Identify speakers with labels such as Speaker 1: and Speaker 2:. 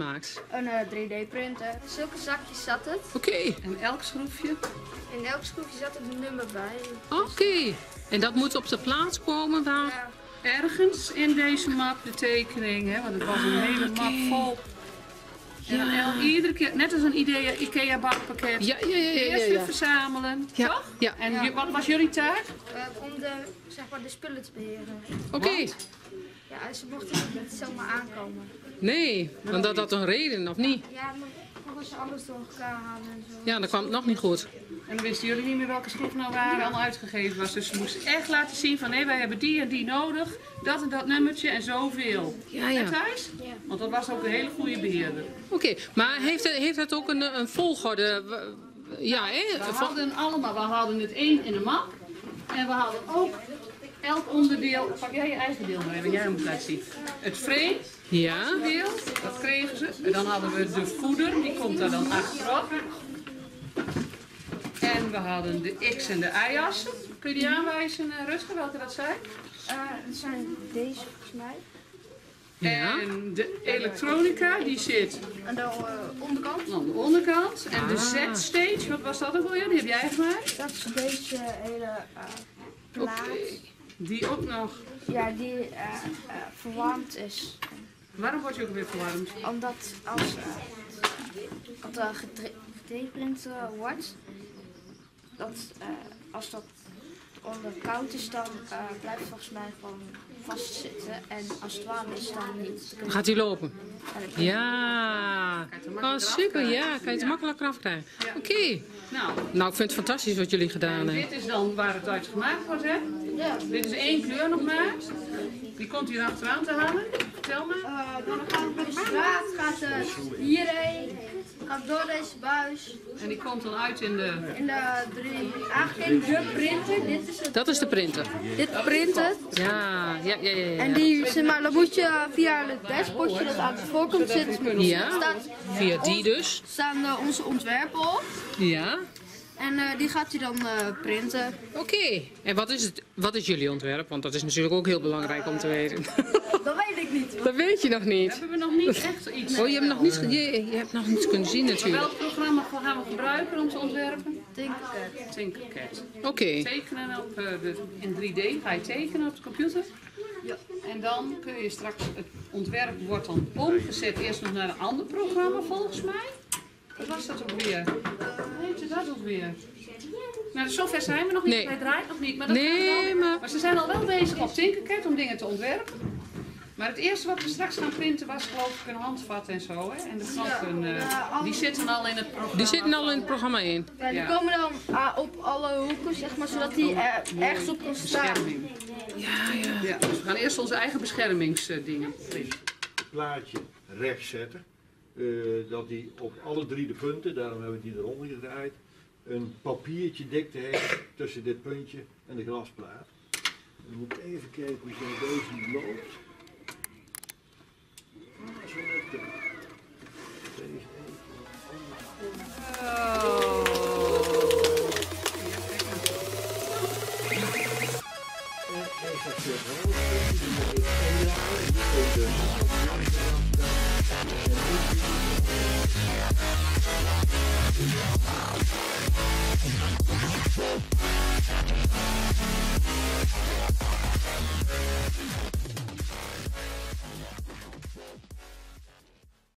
Speaker 1: gemaakt?
Speaker 2: Een 3D-printer. Zulke zakjes zat het.
Speaker 1: Oké.
Speaker 3: En elk schroefje?
Speaker 2: In elk schroefje zat een nummer bij.
Speaker 1: Oké. En dat moet op de plaats komen waar...
Speaker 2: Ja,
Speaker 3: Ergens in deze map de tekening, hè, want het was een hele map vol. En dan iedere keer, net als een IKEA bakpakket,
Speaker 1: Ja.
Speaker 3: eerst weer verzamelen,
Speaker 1: Ja,
Speaker 3: toch?
Speaker 1: ja.
Speaker 3: En wat was jullie taak?
Speaker 2: om de spullen te beheren.
Speaker 1: Oké.
Speaker 2: Ja, ze mochten niet zomaar aankomen.
Speaker 1: Nee, want dat had een reden, of niet?
Speaker 2: Ja, maar ze alles door elkaar halen en zo.
Speaker 1: Ja, dan kwam het nog niet goed.
Speaker 3: En dan wisten jullie niet meer welke schroef nou waar allemaal uitgegeven was. Dus ze moesten echt laten zien van nee, wij hebben die en die nodig. Dat en dat nummertje en zoveel.
Speaker 1: Ja.
Speaker 3: En Thijs?
Speaker 2: Ja.
Speaker 3: Want dat was ook een hele goede beheerder.
Speaker 1: Oké, maar heeft het ook een volgorde? Ja, hè?
Speaker 3: We hadden het één in de map. En we hadden ook elk onderdeel. Pak jij je eigen deel maar even, jij moet laten zien. Het frame.
Speaker 1: Ja.
Speaker 3: Deel, dat kregen ze. En dan hadden we de voeder, die komt daar dan achterop. En we hadden de X- en de Y-assen. Kun je die aanwijzen, Rutger, welke dat zijn?
Speaker 2: Het zijn deze volgens mij.
Speaker 1: Ja.
Speaker 3: En de elektronica, die zit
Speaker 2: Aan de onderkant.
Speaker 3: aan de onderkant. En de Z-stage, wat was dat ook alweer? Die heb jij gemaakt?
Speaker 2: Dat is deze hele plaat.
Speaker 3: Die ook nog.
Speaker 2: Ja, die verwarmd is.
Speaker 3: Waarom wordt je ook weer verwarmd?
Speaker 2: Omdat als geprint wordt, dat als dat onder koud is, dan blijft het volgens mij gewoon vastzitten. En als het warm is, dan niet.
Speaker 1: Dan gaat hij lopen. Ja. Oh, super. Ja, kan je het makkelijker afkrijgen. Oké. Nou, ik vind het fantastisch wat jullie gedaan hebben.
Speaker 3: Dit is dan waar het uit gemaakt wordt, hè?
Speaker 2: Ja.
Speaker 3: Dit is één kleur nog maar. Die komt hier achteraan te hangen. Vertel me.
Speaker 2: Dan gaat het de straat, gaat hierheen, gaat door deze buis.
Speaker 3: En die komt dan uit in de...
Speaker 2: In de eigenlijk de printer. Dit is het.
Speaker 1: Dat is de printer.
Speaker 2: Dit printer.
Speaker 1: Ja.
Speaker 2: En die, zeg maar, dan moet je via het dashboardje dat aan de voorkant zit.
Speaker 1: Ja. Via die dus.
Speaker 2: Staan onze ontwerpen op.
Speaker 1: Ja.
Speaker 2: En die gaat hij dan printen.
Speaker 1: Oké. En wat is jullie ontwerp? Want dat is natuurlijk ook heel belangrijk om te weten.
Speaker 2: Dat weet ik niet.
Speaker 1: Dat weet je nog niet.
Speaker 3: Hebben we nog niet echt iets.
Speaker 1: Oh, je hebt nog niets kunnen zien natuurlijk.
Speaker 3: Welk programma gaan we gebruiken om te ontwerpen?
Speaker 2: Tinkercad.
Speaker 3: Tinkercad.
Speaker 1: Oké.
Speaker 3: Tekenen op in 3D ga je tekenen op de computer.
Speaker 2: Ja.
Speaker 3: En dan kun je straks, het ontwerp wordt dan omgezet eerst nog naar een ander programma volgens mij. Wat was dat ook weer? Hoe heette dat ook weer? Nou, zover zijn we nog niet.
Speaker 1: Nee.
Speaker 3: Hij draait nog niet. Maar, dat
Speaker 1: Nee,
Speaker 3: gaat dan.
Speaker 1: maar-
Speaker 3: Maar ze zijn al wel bezig op Tinkercad om dingen te ontwerpen. Maar het eerste wat we straks gaan printen was geloof ik een handvat en zo. Hè? En de knoppen, die zitten al in het programma.
Speaker 1: Die zitten al in het programma in.
Speaker 2: Ja, die
Speaker 3: Ja.
Speaker 2: komen dan op alle hoeken, zeg maar, zodat die ergens op kan staan.
Speaker 3: Bescherming. Ja, dus we gaan eerst onze eigen beschermingsdingen printen.
Speaker 4: Plaatje rechts zetten. Dat die op alle drie de punten, daarom hebben we die eronder gedraaid, een papiertje dikte heeft tussen dit puntje en de glasplaat. Dan moet ik even kijken hoe deze loopt. Zo net de... Deze